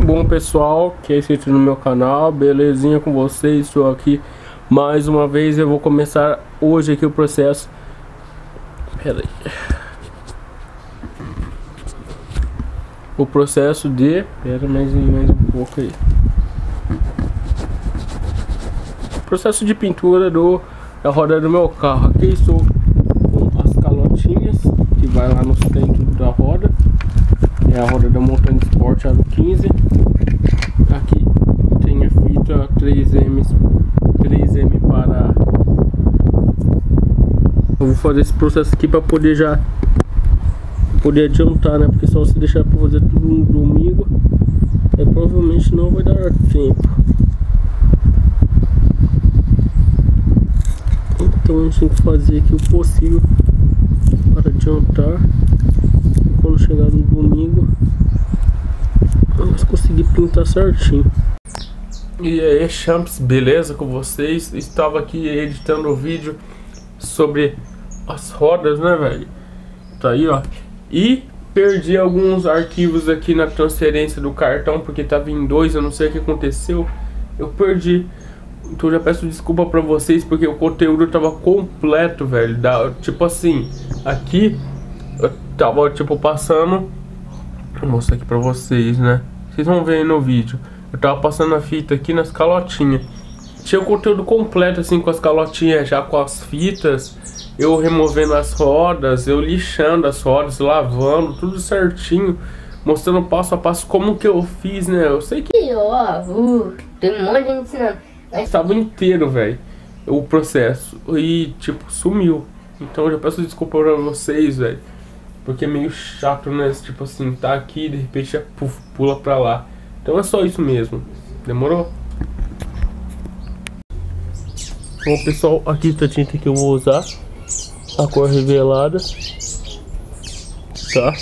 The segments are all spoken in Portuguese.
Bom pessoal, que é inscrito no meu canal, belezinha com vocês? Estou aqui mais uma vez. Eu vou começar hoje aqui o processo. Pera aí. O processo de... Pera mais um pouco aí. Processo de pintura da roda do meu carro. Aqui estou com as calotinhas que vai lá no centro da roda. É a roda da Montana Sport Aro 15. Aqui tem a fita 3M para... Eu vou fazer esse processo aqui para poder já adiantar, né? Porque só se deixar para fazer tudo no domingo, provavelmente não vai dar tempo. Então a gente tem que fazer aqui o possível para adiantar. Quando chegar no domingo, vamos conseguir pintar certinho. E aí, champs, beleza com vocês? Estava aqui editando o vídeo sobre as rodas, né, velho? Tá aí, ó. E perdi alguns arquivos aqui na transferência do cartão, porque tava em 2, eu não sei o que aconteceu. Eu perdi. Então já peço desculpa pra vocês, porque o conteúdo tava completo, velho. Tipo assim, aqui eu tava tipo passando. Vou mostrar aqui pra vocês, né? Vocês vão ver aí no vídeo. Eu tava passando a fita aqui nas calotinhas. Tinha o conteúdo completo assim, com as calotinhas, já com as fitas. Eu removendo as rodas, eu lixando as rodas, lavando, tudo certinho. Mostrando passo a passo como que eu fiz, né? Eu sei que... tem um monte de gente ensinando. Estava inteiro, velho, o processo. E, tipo, sumiu. Então eu já peço desculpa pra vocês, velho. Porque é meio chato, né? Tipo assim, tá aqui e de repente já pula pra lá. Então é só isso mesmo. Demorou? Bom, pessoal, aqui tá a tinta que eu vou usar. A cor revelada. Tá?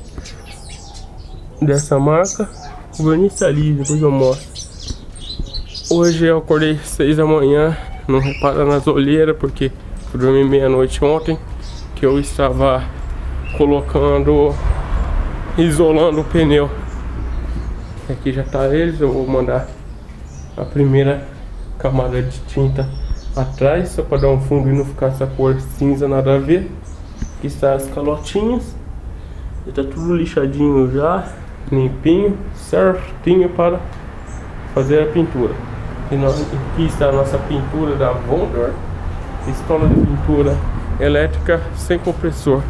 Dessa marca. O verniz ali, depois eu mostro. Hoje eu acordei 6 da manhã. Não repara nas olheiras, porque eu dormi meia-noite ontem. Que eu estava colocando, isolando o pneu. Aqui já tá eles. Eu vou mandar a primeira camada de tinta atrás, só para dar um fundo e não ficar essa cor cinza nada a ver. Aqui está as calotinhas. Já tá tudo lixadinho já, limpinho, certinho para fazer a pintura. E aqui está a nossa pintura da Wonder, pistola de pintura elétrica sem compressor.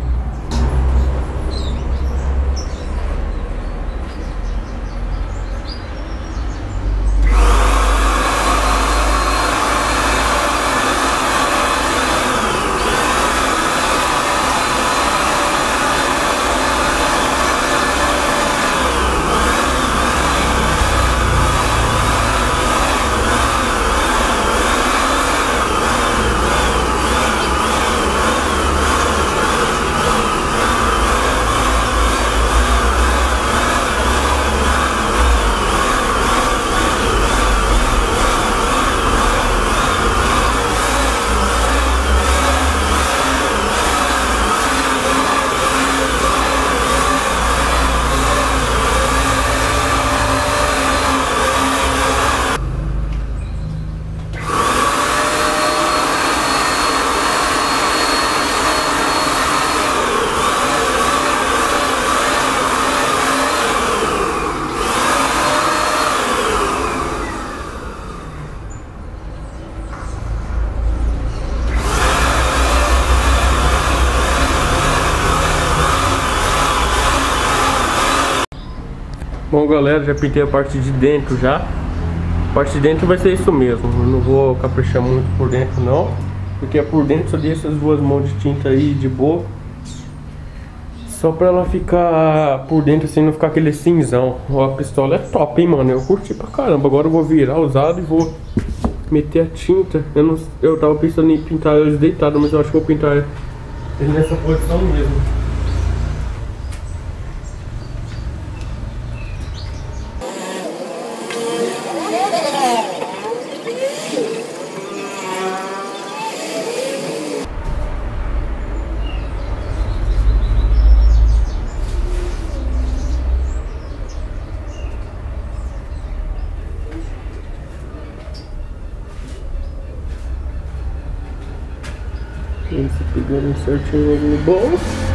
Bom, galera, já pintei a parte de dentro já. A parte de dentro vai ser isso mesmo. Eu não vou caprichar muito por dentro não, porque por dentro só deixo essas duas mãos de tinta aí de boa. Só pra ela ficar por dentro assim, não ficar aquele cinzão. Ó, a pistola é top, hein, mano. Eu curti pra caramba. Agora eu vou virar usado e vou meter a tinta. Eu tava pensando em pintar eles deitados, mas eu acho que vou pintar ele nessa posição mesmo. Pegando certinho ali no bom.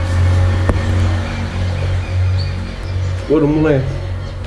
Bora, moleque.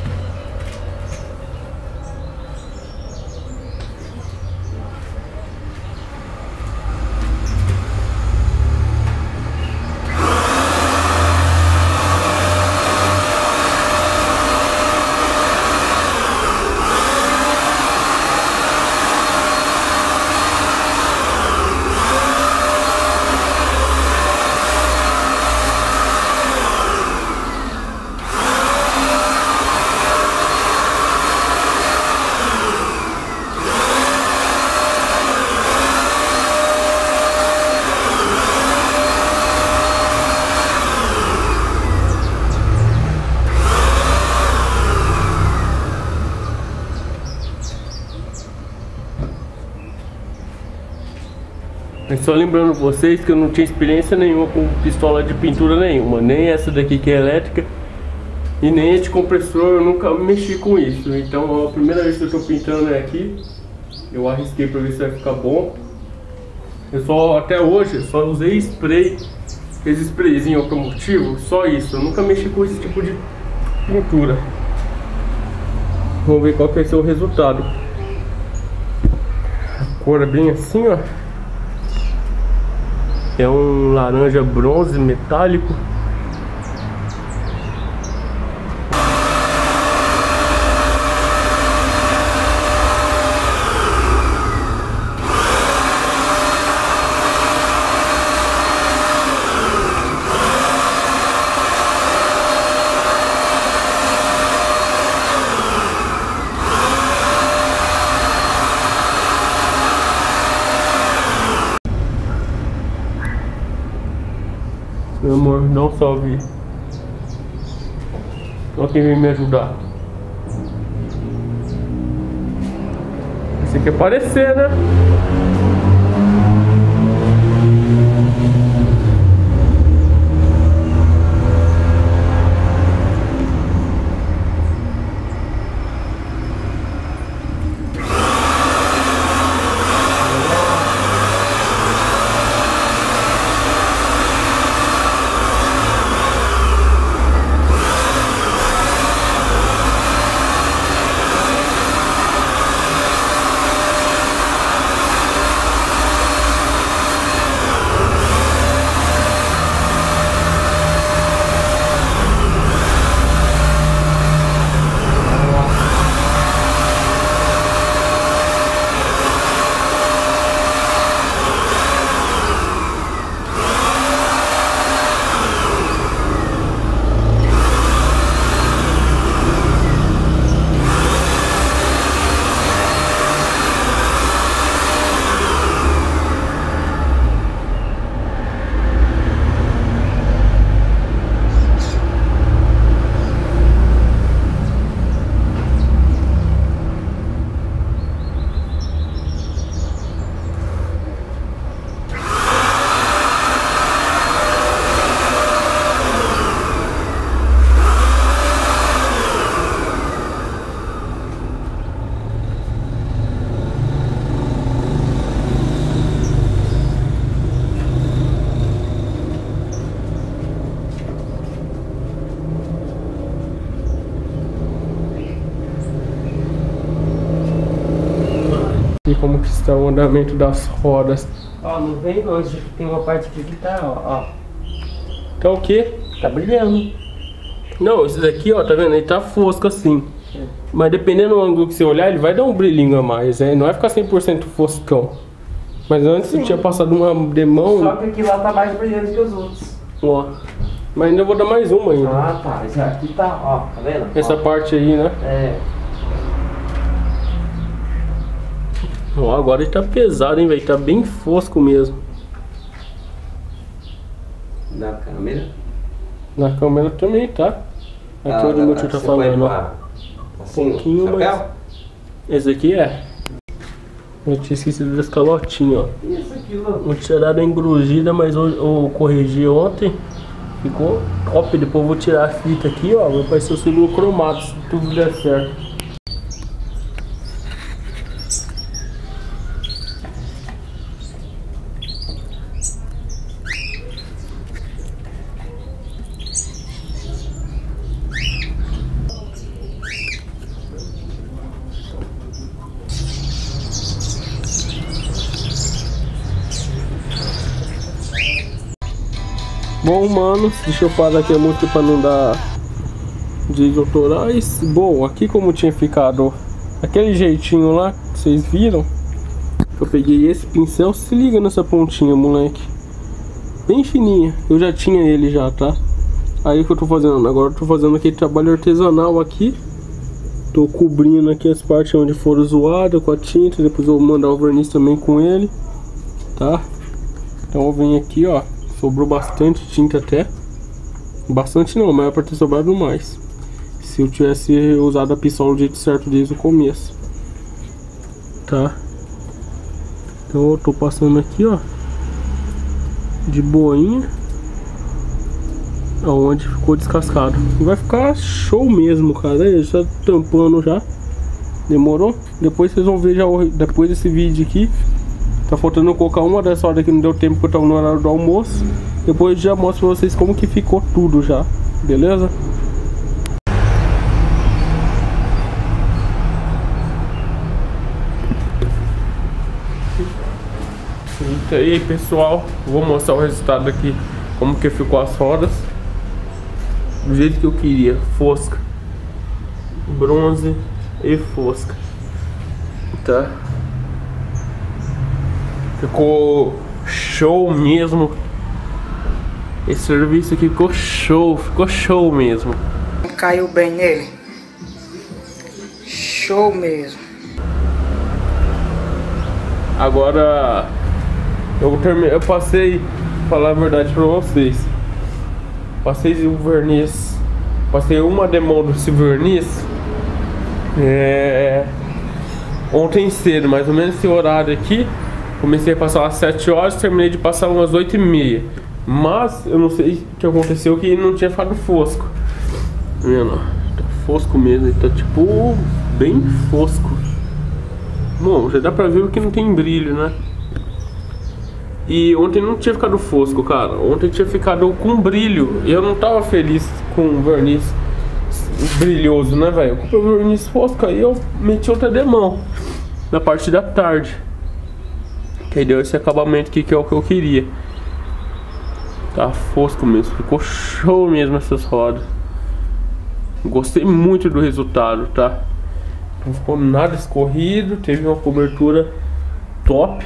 Mas só lembrando vocês que eu não tinha experiência nenhuma com pistola de pintura nenhuma. Nem essa daqui que é elétrica e nem a de compressor, eu nunca mexi com isso. Então a primeira vez que eu tô pintando é aqui. Eu arrisquei pra ver se vai ficar bom. Eu só, até hoje, só usei spray. Esse sprayzinho automotivo, só isso. Eu nunca mexi com esse tipo de pintura. Vamos ver qual que vai ser o resultado. A cor é bem assim, ó. É um laranja bronze metálico. Meu amor, dá um salve. Olha quem vem me ajudar. Você quer aparecer, né? E como que está o andamento das rodas. Ó, não vem longe, tem uma parte aqui que tá, ó. Tá o quê? Tá brilhando. Não, esse daqui, ó, tá vendo? Ele tá fosco assim. Mas dependendo do ângulo que você olhar, ele vai dar um brilhinho a mais, né? Não vai ficar 100% foscão. Mas antes eu tinha passado uma demão. Só que aqui lá tá mais brilhante que os outros. Ó. Mas ainda vou dar mais uma ainda. Ah, tá. Esse aqui tá, ó, tá vendo? Essa ó. parte aí, né? É. Ó, agora ele tá pesado, hein, velho? Tá bem fosco mesmo. Na câmera? Na câmera também tá. Aqui onde o meu tio tá falando, ó. Assim, pouquinho, mas... Esse aqui é. Eu tinha esquecido das calotinhas, ó. E esse aqui, Lu? Vou tirar da engrugida, mas eu corrigi ontem. Ficou top. Depois eu vou tirar a fita aqui, ó. Vai aparecer o símbolo cromado, se tudo der certo. Bom, mano, deixa eu parar aqui a música pra não dar direitos autorais. Bom, aqui como tinha ficado aquele jeitinho lá, que vocês viram, eu peguei esse pincel, se liga nessa pontinha, moleque. Bem fininha, eu já tinha ele já, tá? Aí o que eu tô fazendo? Agora eu tô fazendo aquele trabalho artesanal aqui. Tô cobrindo aqui as partes onde foram zoadas com a tinta. Depois eu vou mandar o verniz também com ele, tá? Então eu venho aqui, ó. Sobrou bastante tinta até. Bastante não, mas é pra ter sobrado mais. Se eu tivesse usado a pistola do jeito certo desde o começo, tá? Então eu tô passando aqui, ó, de boinha aonde ficou descascado. E vai ficar show mesmo, cara. Aí, já tampando já. Demorou? Depois vocês vão ver já depois desse vídeo aqui. Tá faltando eu colocar uma dessa hora que não deu tempo, porque eu tava no horário do almoço. Depois já mostro pra vocês como que ficou tudo já. Beleza? E aí, pessoal, vou mostrar o resultado aqui, como que ficou as rodas do jeito que eu queria, fosca, bronze e fosca, tá? Ficou show mesmo. Esse serviço aqui ficou show mesmo. Caiu bem nele, show mesmo. Agora eu passei, falar a verdade pra vocês, passei o verniz, passei uma demão desse verniz ontem cedo, mais ou menos esse horário aqui. Comecei a passar às 7 horas, terminei de passar umas 8h30. Mas eu não sei o que aconteceu, que não tinha ficado fosco. Tá vendo? Tá fosco mesmo, tá tipo bem fosco. Bom, já dá pra ver que não tem brilho, né? E ontem não tinha ficado fosco, cara. Ontem tinha ficado com brilho. E eu não tava feliz com o verniz brilhoso, né, velho? Eu comprei o verniz fosco, aí eu meti outra demão na parte da tarde, que aí deu esse acabamento aqui, que é o que eu queria. Tá fosco mesmo, ficou show mesmo essas rodas. Gostei muito do resultado, tá? Não ficou nada escorrido, teve uma cobertura top.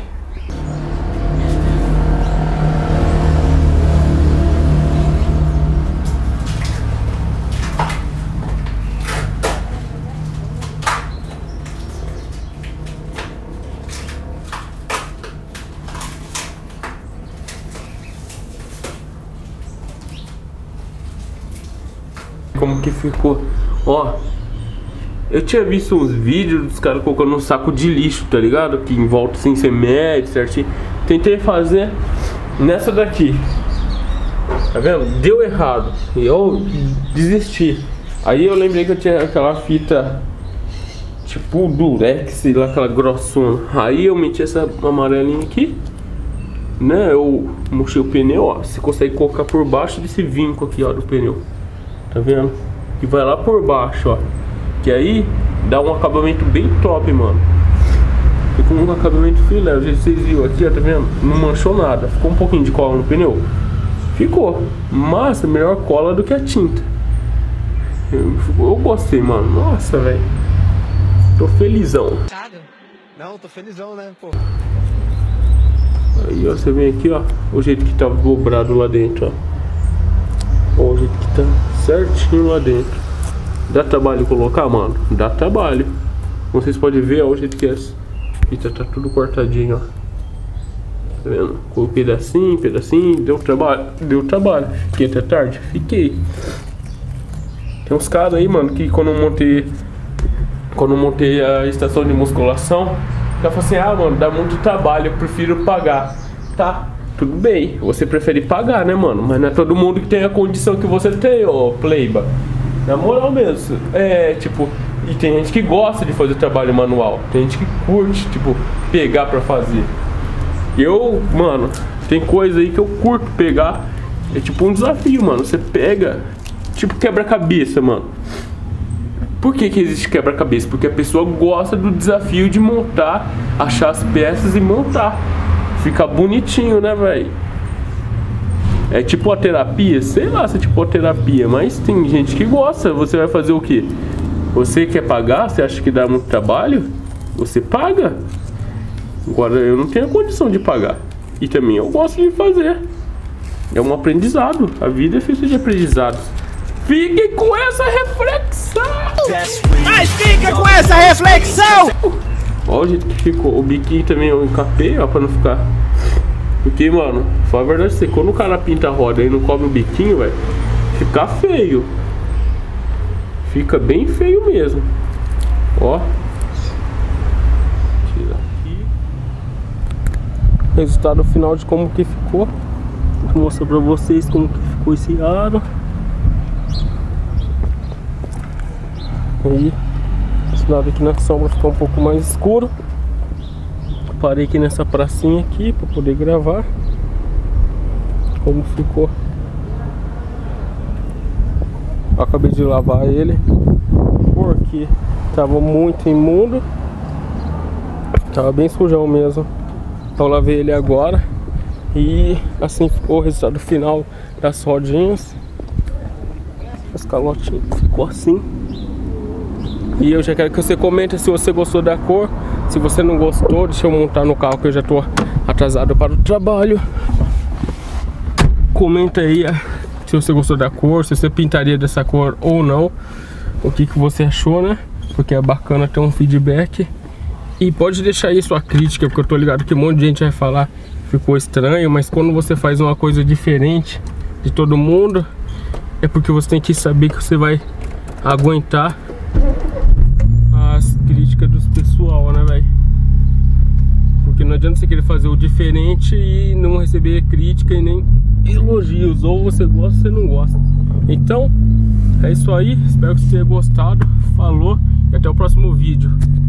Como que ficou? Ó, eu tinha visto uns vídeos dos caras colocando um saco de lixo, tá ligado? Que em volta sem ser médio, certinho. Tentei fazer nessa daqui, tá vendo? Deu errado e eu desisti. Aí eu lembrei que eu tinha aquela fita tipo durex, lá, aquela grossona. Aí eu meti essa amarelinha aqui, né? Eu murchei o pneu, ó. Você consegue colocar por baixo desse vinco aqui, ó, do pneu. Tá vendo? E vai lá por baixo, ó. Que aí dá um acabamento bem top, mano. Ficou um acabamento filé. O jeito que vocês viram aqui, ó, tá vendo? Não manchou nada. Ficou um pouquinho de cola no pneu. Ficou. Mas melhor cola do que a tinta. Eu gostei, mano. Nossa, velho. Tô felizão. Não, tô felizão, né, pô. Aí, ó, você vem aqui, ó. O jeito que tá dobrado lá dentro, ó. Ó, o jeito que tá certinho lá dentro. Dá trabalho colocar, mano? Dá trabalho. Como vocês podem ver, ó, o jeito que é. Eita, tá tudo cortadinho, ó. Tá vendo? Com pedacinho, pedacinho. Deu trabalho. Deu trabalho. Fiquei até tarde? Fiquei. Tem uns caras aí, mano, que quando eu montei a estação de musculação, já falei assim, ah, mano, dá muito trabalho, eu prefiro pagar. Tá, tudo bem, você prefere pagar, né, mano? Mas não é todo mundo que tem a condição que você tem, ô pleiba. Na moral mesmo, tipo, e tem gente que gosta de fazer trabalho manual, tem gente que curte, tipo, pegar pra fazer. Eu, mano, tem coisa aí que eu curto pegar, é tipo um desafio, mano. Você pega, tipo quebra-cabeça, mano. Por que existe quebra-cabeça? Porque a pessoa gosta do desafio de montar, achar as peças e montar. Fica bonitinho, né, velho? É tipo a terapia? Sei lá se é tipo a terapia, mas tem gente que gosta. Você vai fazer o quê? Você quer pagar? Você acha que dá muito trabalho? Você paga. Agora eu não tenho a condição de pagar. E também eu gosto de fazer. É um aprendizado. A vida é feita de aprendizados. Fiquem com essa reflexão! Mas fica com essa reflexão! Olha o jeito que ficou. O biquinho também eu encapei, ó, pra não ficar. Porque, mano, fala a verdade, você, quando o cara pinta a roda e não cobre o biquinho, velho, fica feio. Fica bem feio mesmo. Ó. Tira aqui. Resultado final de como que ficou. Vou mostrar pra vocês como que ficou esse aro. Aí, esse lado aqui na sombra ficou um pouco mais escuro. Parei aqui nessa pracinha aqui para poder gravar como ficou. Eu acabei de lavar ele porque tava muito imundo, tava bem sujão mesmo. Então eu lavei ele agora e assim ficou o resultado final das rodinhas. As calotinhas ficou assim. E eu já quero que você comente se você gostou da cor. Se você não gostou, deixa eu montar no carro que eu já tô atrasado para o trabalho. Comenta aí se você gostou da cor, se você pintaria dessa cor ou não. O que você achou, né? Porque é bacana ter um feedback. E pode deixar aí sua crítica, porque eu tô ligado que um monte de gente vai falar que ficou estranho. Mas quando você faz uma coisa diferente de todo mundo, é porque você tem que saber que você vai aguentar as críticas dos pessoal, né, velho? Porque não adianta você querer fazer o diferente e não receber crítica e nem elogios. Ou você gosta ou você não gosta. Então, é isso aí. Espero que você tenha gostado. Falou e até o próximo vídeo.